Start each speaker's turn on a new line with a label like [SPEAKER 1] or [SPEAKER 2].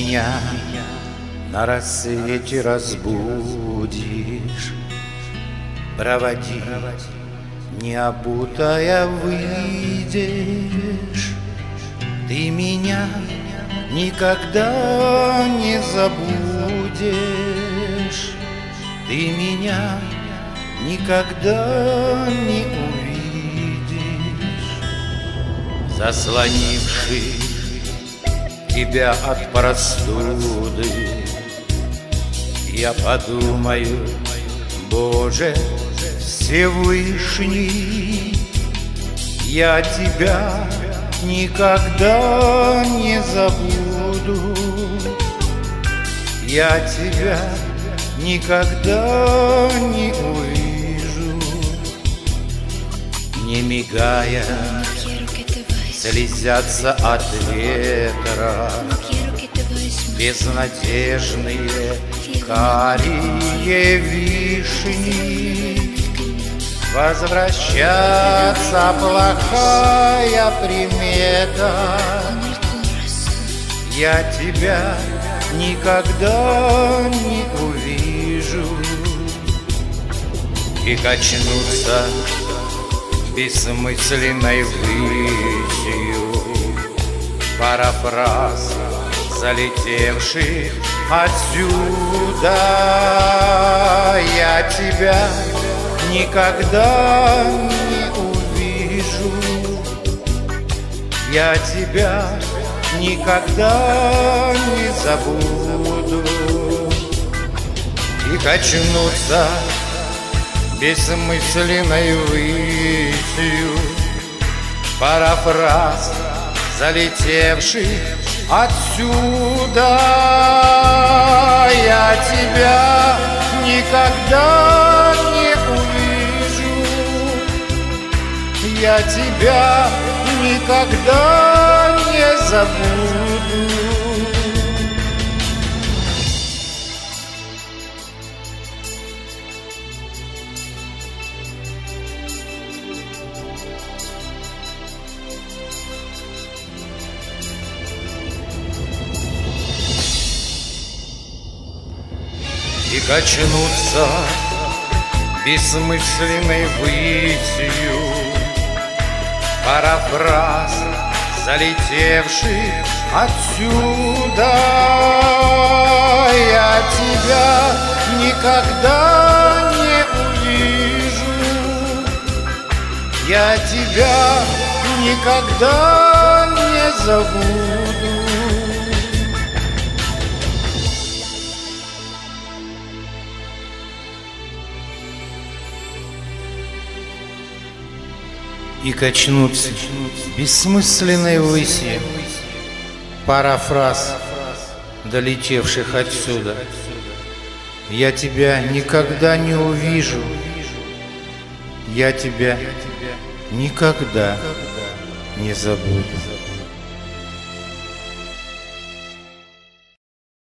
[SPEAKER 1] меня на рассвете разбудишь, проводить необутая выйдешь. Ты меня никогда не забудешь, ты меня никогда не увидишь, заслонивший тебя от простуды. Я подумаю: Боже Всевышний, я тебя никогда не забуду, я тебя никогда не увижу. Не мигая, слезятся от ветра безнадежные карие вишни. Возвращаться плохая примета, я тебя никогда не увижу. И качнуться бессмысленной высью парафраз залетевший отсюда. Я тебя никогда не увижу, я тебя никогда не забуду. И качнуться бессмысленной высью парафраз залетевший отсюда. Я тебя никогда не увижу, я тебя никогда не забуду. И качнуться бессмысленной высью парафраз залетевший отсюда. Я тебя никогда не увижу, я тебя никогда не забуду. И качнуться бессмысленной выси парафраз долетевших отсюда. Я тебя никогда не увижу, я тебя никогда не забуду.